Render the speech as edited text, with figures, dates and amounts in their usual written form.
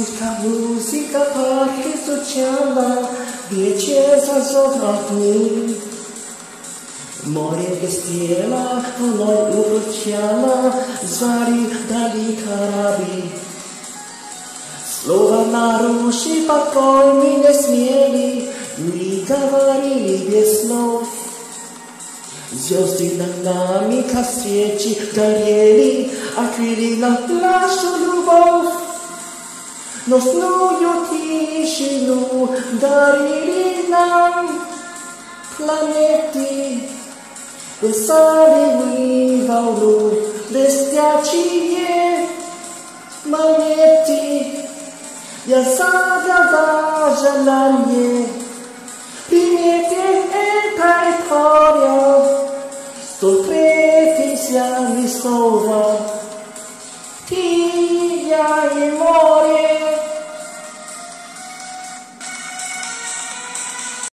Musica parche sociala, diecesa sovratni. More che stiela, noi urciala, zari dali carabi. Slova naruši pakoj mi ne smjeli, ni gavarili vjesno. Звезды над нами, как свечи, горели, открыли нашу любовь. Ночную тишину дарили нам планеты. Писали в волну блестящие монеты. Я загадал желание принять этой паре. 103 слова, ti ya e more